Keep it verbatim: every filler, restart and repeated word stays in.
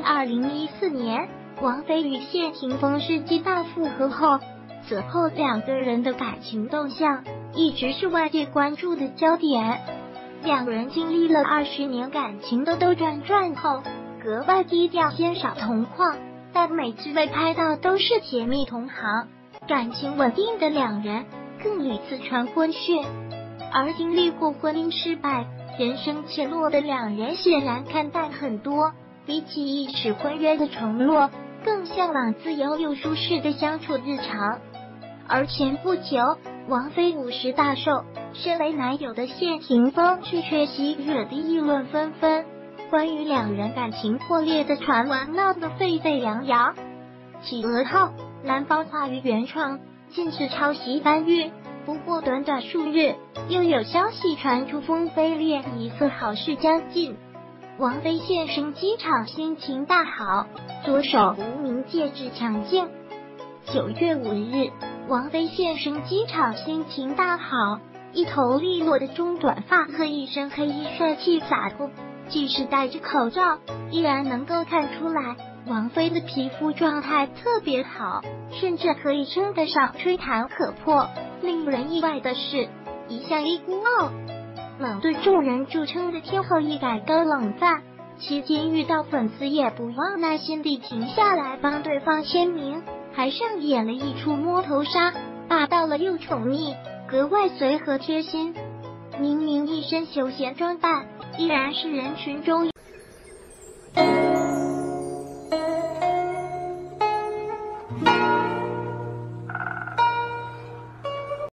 二零一四年，王菲与谢霆锋世纪大复合后，此后两个人的感情动向一直是外界关注的焦点。两人经历了二十年感情的兜转转后，格外低调，鲜少同框，但每次被拍到都是甜蜜同行，感情稳定的两人更屡次传婚讯。而经历过婚姻失败、人生起落的两人显然看淡很多，比起一纸婚约的承诺，更向往自由又舒适的相处日常。而前不久，王菲五十大寿，身为男友的谢霆锋却缺席，惹得议论纷纷。关于两人感情破裂的传闻闹得沸沸扬扬。企鹅号南方话语原创近似抄袭搬运，不过短短数日，又有消息传出风飞恋疑似好事将近。王菲现身机场，心情大好，左手无名戒指抢镜。九月五日，王菲现身机场，心情大好，一头利落的中短发和一身黑衣帅气洒脱，即使戴着口罩，依然能够看出来王菲的皮肤状态特别好，甚至可以称得上吹弹可破。令人意外的是，一向一孤傲、冷对众人著称的天后一改高冷范，期间遇到粉丝也不忘耐心地停下来帮对方签名，还上演了一出摸头杀，霸道了又宠溺，格外随和贴心。明明一身休闲装扮，依然是人群中